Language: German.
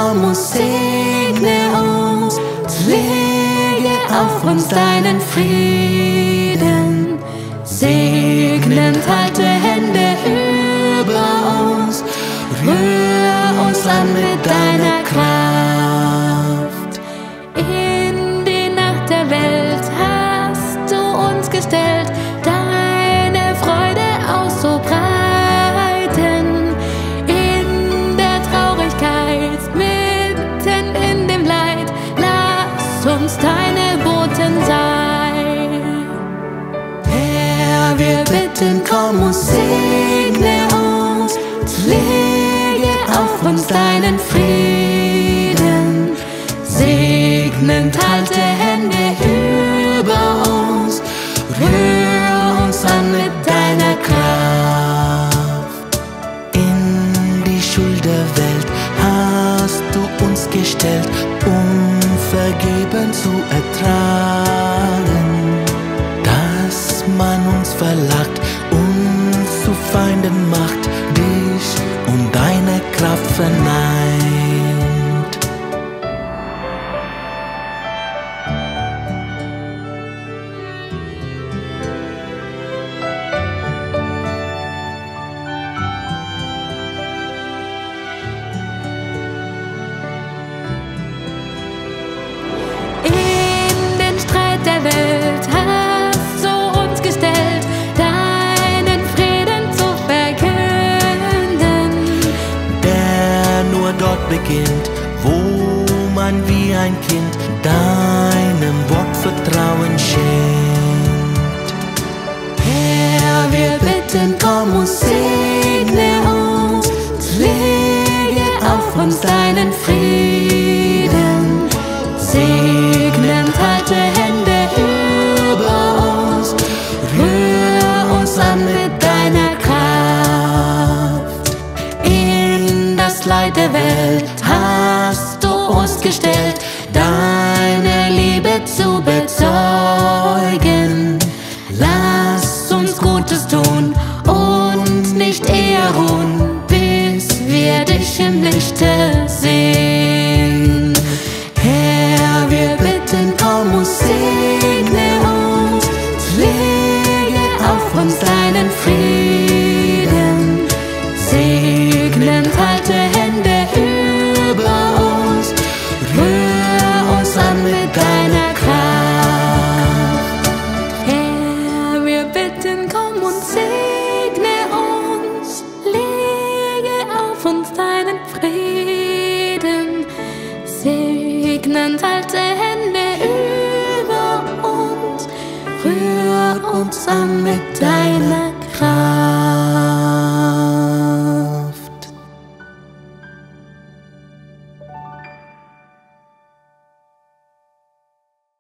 komm und segne uns, lege auf uns deinen Frieden. Segnend halte Hände über uns, rühr uns an mit deiner Kraft. In die Nacht der Welt hast du uns gestellt, deine Freude auszubreiten. In der Traurigkeit, mitten in dem Leid, lass uns deine Boten sein. Herr, wir bitten, komm und segne uns, lege auf uns deinen Frieden. Segnend halte Hände über uns, rühr uns an mit deiner Kraft. In die Schuld der Welt hast du uns gestellt, um Vergeben zu ertragen. Dass man uns verlacht, uns zu Feinden macht, dich um deine Kraft verneint. In den Streit der Welt hast du uns gestellt, deinen Frieden zu verkünden. Der nur dort beginnt, wo man wie ein Kind deinem Wort Vertrauen schenkt. Herr, wir bitten, komm und segne uns, lege auf uns deinen Frieden. Segnend halte Hände über uns, rühr uns an mit deiner Kraft. In das Leid der Welt hast du uns gestellt, deine Liebe zu bezeugen. Lass uns Gutes tun und nicht eher ruhen, bis wir dich im Lichte sehen. Herr, wir bitten, komm und segne uns, lege auf uns deinen Frieden. Segnend halte Hände über uns, rühr uns an mit deiner Kraft. Herr, wir bitten, komm und segne uns, lege auf uns deinen Frieden. Segnend halte Hände über uns, rühr uns an mit deiner